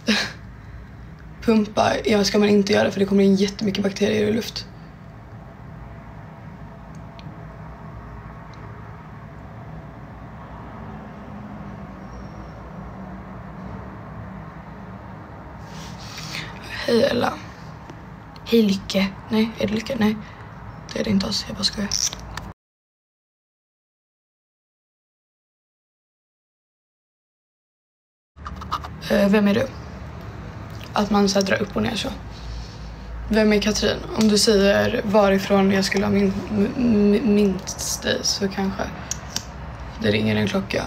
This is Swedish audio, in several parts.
Pumpa, ja, ska man inte göra för det kommer in jättemycket bakterier i luft. Hej Ella. Hej Lycke. Nej, är det Lycke? Nej, det är det inte alls. Jag bara skojar. Vem är du? Att man så här drar upp och ner så. Vem är Katrin? Om du säger varifrån jag skulle ha minst dig så kanske det ringer en klocka.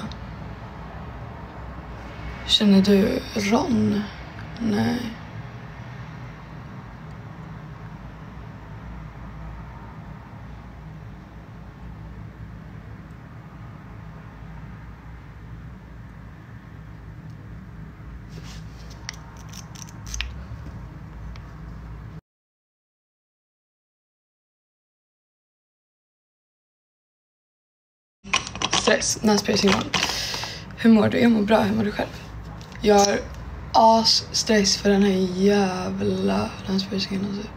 Känner du Ron? Nej. Stress, näspiercing. Hur mår du? Jag mår bra, hur mår du själv? Jag har stress för den här jävla näspiercingen alltså.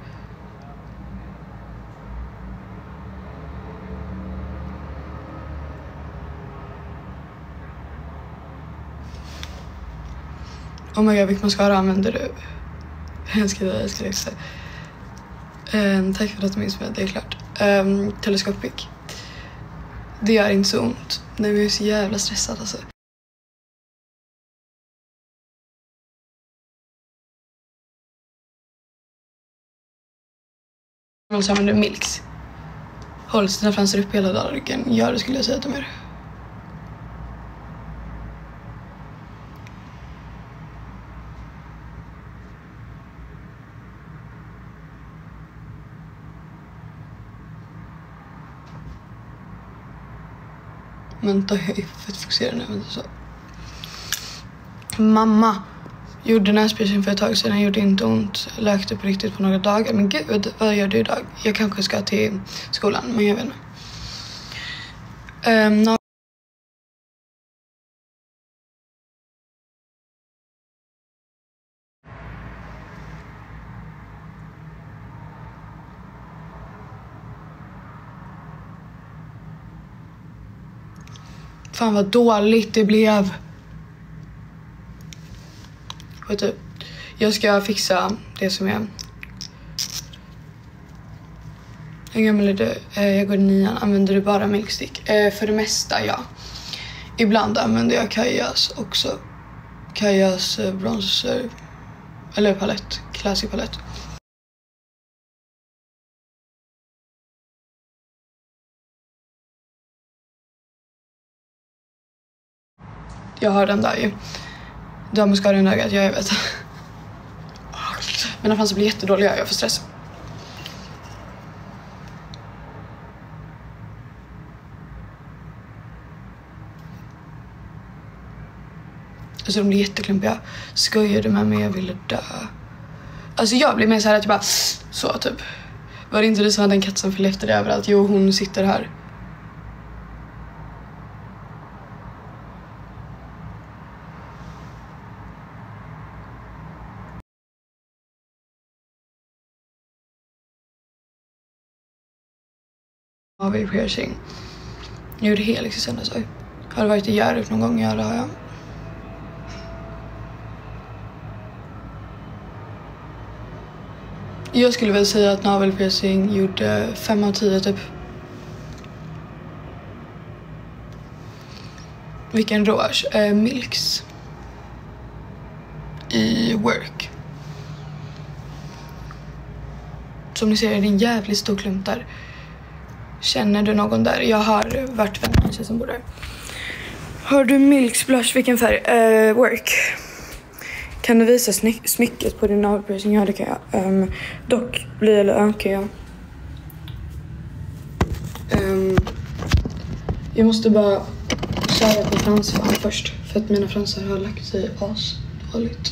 Oh my god, vilken mascara använder du? Jag ska läxa. Tack för att du minns mig, det är klart. Telescopic. Det gör inte så ont. Nej, men jag är så jävla stressad alltså. Man så använder Milks. Håll sina fransar upp hela dagen. Ja, det skulle jag säga till mig. Vänta, jag är fett fokuserad nu. Vänta, så. Mamma gjorde näspiercing för ett tag sedan. Gjorde inte ont. Läkte på riktigt på några dagar. Men gud, vad gör du idag? Jag kanske ska till skolan, men jag vet inte. Fan vad dåligt det blev. Vet du, jag ska fixa det som är. Hur gammal är du? Jag går i 9. Använder du bara milkstick? För det mesta, ja. Ibland använder jag Kajas också. Kajas bronzer. Eller palett. Classic palett. Jag har den där ju. Du har mascara under ögat, jag vet. Men när det blir jättedåliga, jag får stress. Alltså de blir jätteklumpiga. Skojar du med mig? Jag ville dö. Alltså jag blir mer så här att jag bara så typ. Var det inte det som hade en katt som följde efter det överallt? Jo, hon sitter här. Har vi piercing. Jag gjorde helix i söndags. Har du varit i Hjärup någon gång? Ja, det har jag. Jag skulle väl säga att navelpiercing gjorde 5 av 10 typ. Vilken rouge? Milks. I work. Som ni ser är det en jävligt stor klump där. Känner du någon där? Jag har varit vän med som bor där. Har du Milks blush? Vilken färg? Work. Kan du visa smycket på din navelpiercing? Ja, det kan jag. Dock blir det okej, ja. Jag måste bara köra på fransfan först. För att mina fransar har lagt sig dåligt.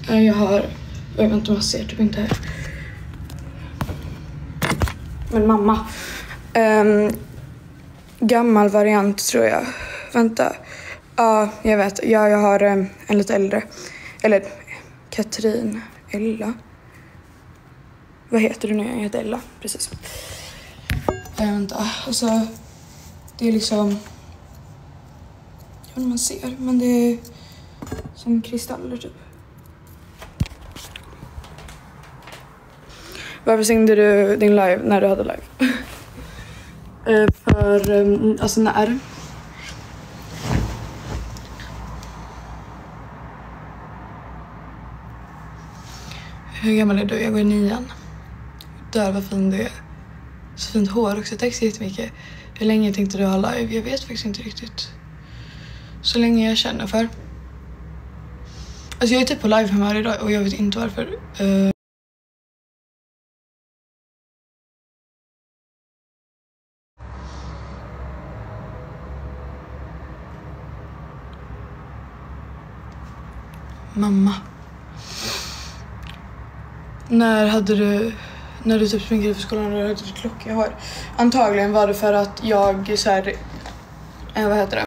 Jag har... Jag vet inte om jag ser typ inte här. Men mamma. Gammal variant tror jag. Vänta. Ja, jag vet. Jag har en lite äldre. Eller Katrin. Ella. Vad heter du nu? Jag heter Ella. Precis. Vänta. Alltså, det är liksom... Jag vet inte om man ser. Men det är som kristaller typ. Varför stängde du din live när du hade live? Alltså när? Hur gammal är du? Jag går i 9:an. Där, vad fin du är. Så fint hår också. Tack så jättemycket. Hur länge tänkte du ha live? Jag vet faktiskt inte riktigt. Så länge jag känner för. Alltså jag är typ på live-humör idag och jag vet inte varför. Mamma. När du typ sminkade för skolan och du hade klocka jag har. Antagligen var det för att jag så här, vad heter det?